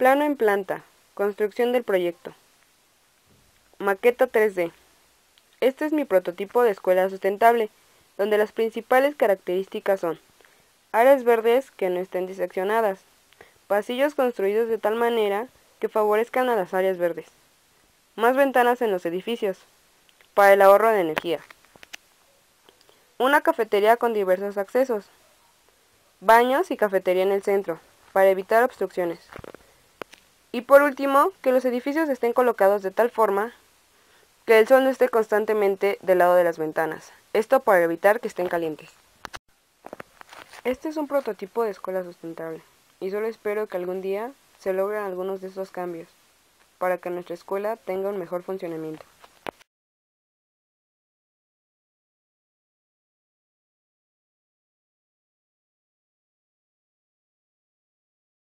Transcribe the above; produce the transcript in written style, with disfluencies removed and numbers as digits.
Plano en planta. Construcción del proyecto. Maqueta 3D. Este es mi prototipo de escuela sustentable, donde las principales características son áreas verdes que no estén diseccionadas, pasillos construidos de tal manera que favorezcan a las áreas verdes, más ventanas en los edificios, para el ahorro de energía, una cafetería con diversos accesos, baños y cafetería en el centro, para evitar obstrucciones. Y por último, que los edificios estén colocados de tal forma que el sol no esté constantemente del lado de las ventanas, esto para evitar que estén calientes. Este es un prototipo de escuela sustentable, y solo espero que algún día se logren algunos de estos cambios, para que nuestra escuela tenga un mejor funcionamiento.